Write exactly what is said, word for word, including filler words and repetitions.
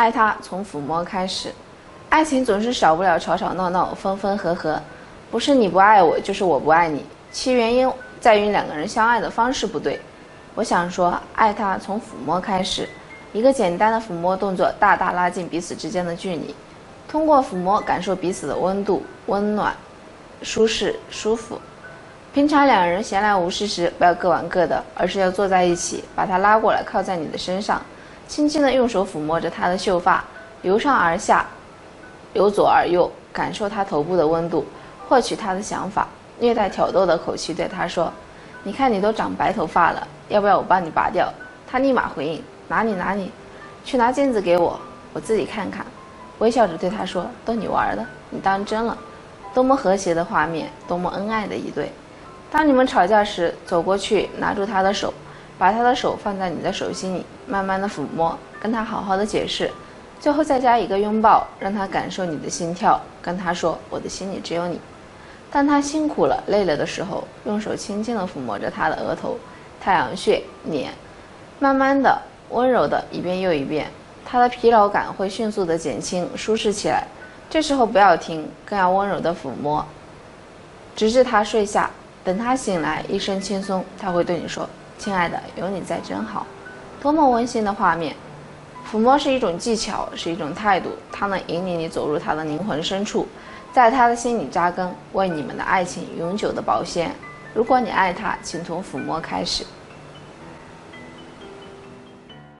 爱他从抚摸开始。爱情总是少不了吵吵闹闹，分分合合，不是你不爱我，就是我不爱你，其原因在于两个人相爱的方式不对。我想说，爱他从抚摸开始，一个简单的抚摸动作大大拉近彼此之间的距离，通过抚摸感受彼此的温度、温暖、舒适、舒服。平常两人闲来无事时，不要各玩各的，而是要坐在一起，把他拉过来靠在你的身上，轻轻地用手抚摸着他的秀发，由上而下，由左而右，感受他头部的温度，获取他的想法，略带挑逗的口气对他说：你看你都长白头发了，要不要我帮你拔掉？他立马回应：哪里哪里，去拿镜子给我，我自己看看。微笑着对他说：都你玩的，你当真了。多么和谐的画面，多么恩爱的一对。当你们吵架时，走过去拿住他的手，把他的手放在你的手心里，慢慢的抚摸，跟他好好的解释，最后再加一个拥抱，让他感受你的心跳，跟他说：我的心里只有你。当他辛苦了累了的时候，用手轻轻地抚摸着他的额头、太阳穴、脸，慢慢的温柔的一遍又一遍，他的疲劳感会迅速的减轻舒适起来。这时候不要停，更要温柔的抚摸，直至他睡下。等他醒来一身轻松，他会对你说：亲爱的，有你在真好。多么温馨的画面。抚摸是一种技巧，是一种态度，它能引领你走入他的灵魂深处，在他的心里扎根，为你们的爱情永久的保鲜。如果你爱他，请从抚摸开始。